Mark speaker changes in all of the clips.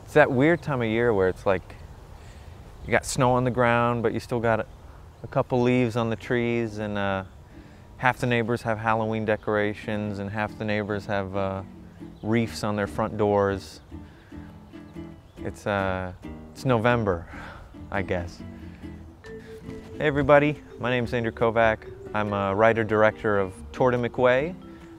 Speaker 1: It's that weird time of year where it's like you got snow on the ground, but you still got a couple leaves on the trees, and half the neighbors have Halloween decorations, and half the neighbors have wreaths on their front doors. It's November, I guess. Hey everybody, my name is Andrew Kovac. I'm a writer-director of Tour de McWay.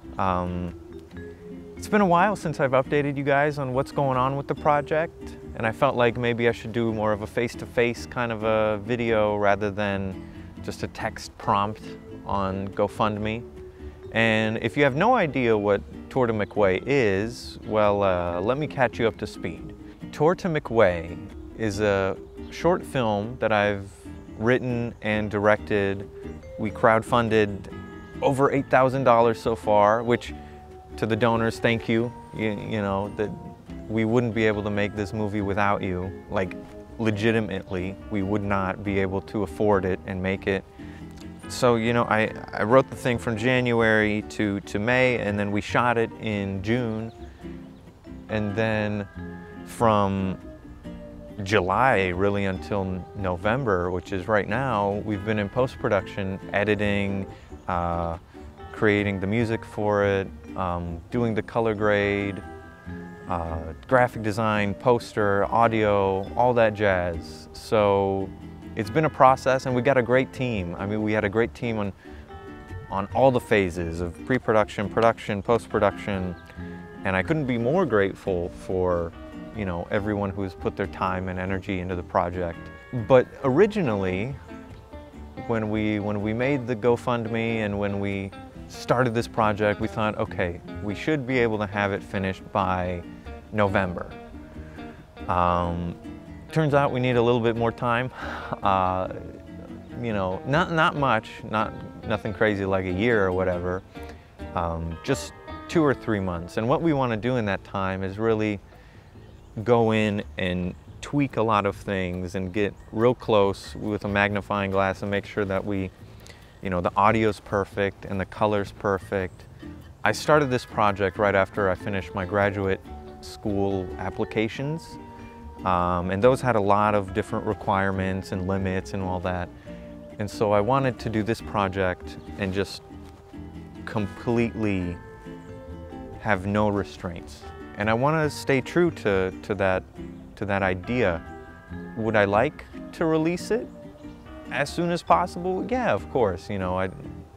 Speaker 1: It's been a while since I've updated you guys on what's going on with the project, and I felt like maybe I should do more of a face-to-face kind of a video rather than just a text prompt on GoFundMe. And if you have no idea what Tour de McWay is, well, let me catch you up to speed. Tour to McWay is a short film that I've written and directed. We crowdfunded over $8,000 so far, which to the donors, thank you. You know, that we wouldn't be able to make this movie without you. Like, legitimately, we would not be able to afford it and make it. So, you know, I wrote the thing from January to May, and then we shot it in June. And then from July really until November, which is right now, we've been in post-production, editing, creating the music for it, doing the color grade, graphic design, poster, audio, all that jazz. So it's been a process, and we got a great team. I mean, we had a great team on all the phases of pre-production, production, post-production, and I couldn't be more grateful for, you know, everyone who's put their time and energy into the project. But originally, when we made the GoFundMe and when we started this project, we thought, okay, we should be able to have it finished by November. Turns out we need a little bit more time. You know, not much, nothing crazy like a year or whatever, just 2 or 3 months. And what we want to do in that time is really go in and tweak a lot of things and get real close with a magnifying glass and make sure that we, you know, the audio's perfect and the color's perfect. I started this project right after I finished my graduate school applications, and those had a lot of different requirements and limits and all that. And so I wanted to do this project and just completely have no restraints. And I want to stay true to that idea. Would I like to release it as soon as possible? Yeah, of course, you know.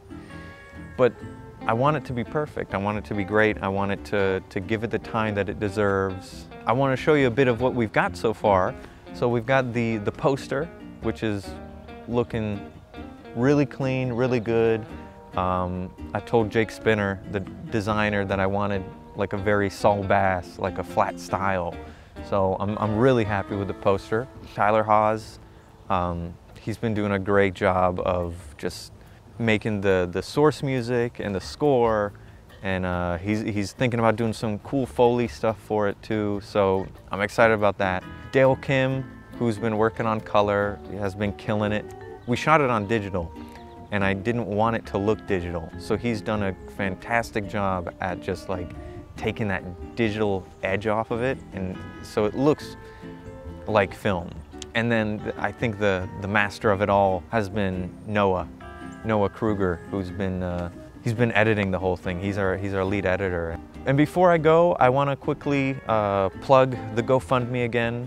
Speaker 1: But I want it to be perfect. I want it to be great. I want it to give it the time that it deserves. I want to show you a bit of what we've got so far. So we've got the poster, which is looking really clean, really good. I told Jake Spinner, the designer, that I wanted like a very Saul Bass, like a flat style. So I'm really happy with the poster. Tyler Haas, he's been doing a great job of just making the source music and the score, and he's thinking about doing some cool Foley stuff for it too, so I'm excited about that. Dale Kim, who's been working on color, has been killing it. We shot it on digital, and I didn't want it to look digital, so he's done a fantastic job at just like taking that digital edge off of it, and so it looks like film. And then I think the master of it all has been Noah Kruger, who's been he's been editing the whole thing. He's our lead editor. And before I go, I want to quickly plug the GoFundMe again.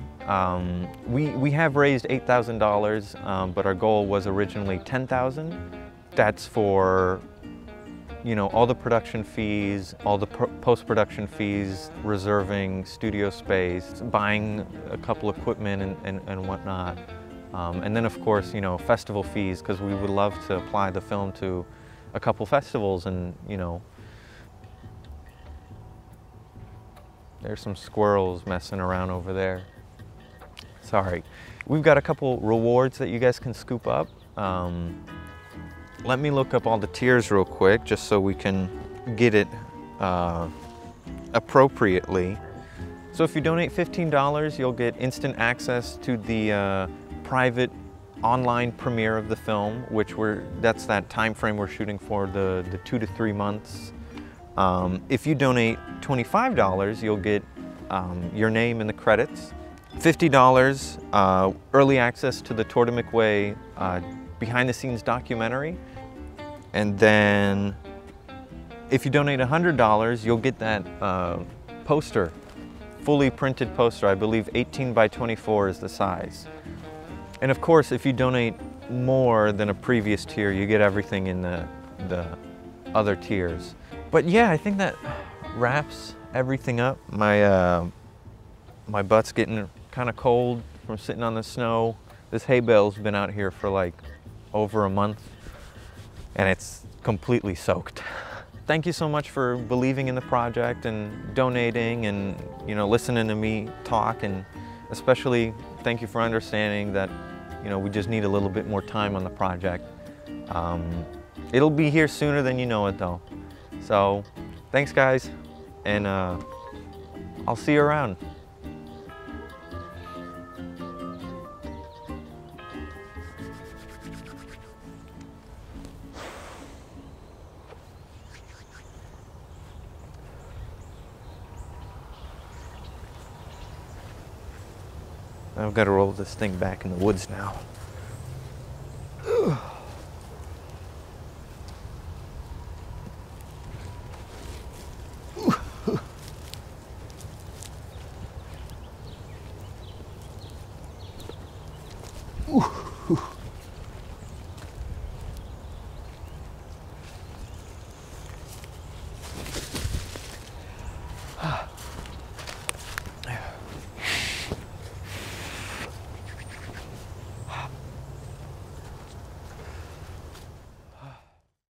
Speaker 1: We have raised $8,000, but our goal was originally $10,000. That's for, you know, all the production fees, all the post-production fees, reserving studio space, buying a couple equipment and whatnot. And then of course, you know, festival fees, because we would love to apply the film to a couple festivals, and, you know, there's some squirrels messing around over there. Sorry. We've got a couple rewards that you guys can scoop up. Let me look up all the tiers real quick, just so we can get it appropriately. So if you donate $15, you'll get instant access to the private online premiere of the film, which that's that time frame we're shooting for, the 2 to 3 months. If you donate $25, you'll get your name in the credits. $50 early access to the Tour de McWay behind-the-scenes documentary. And then if you donate $100, you'll get that poster, fully printed poster. I believe 18 by 24 is the size. And of course, if you donate more than a previous tier, you get everything in the other tiers. But yeah, I think that wraps everything up. My butt's getting kind of cold from sitting on the snow. This hay bale's been out here for like over a month, and it's completely soaked. Thank you so much for believing in the project and donating and, you know, listening to me talk, and especially thank you for understanding that, you know, we just need a little bit more time on the project. It'll be here sooner than you know it though. So thanks guys, and I'll see you around. I've got to roll this thing back in the woods now.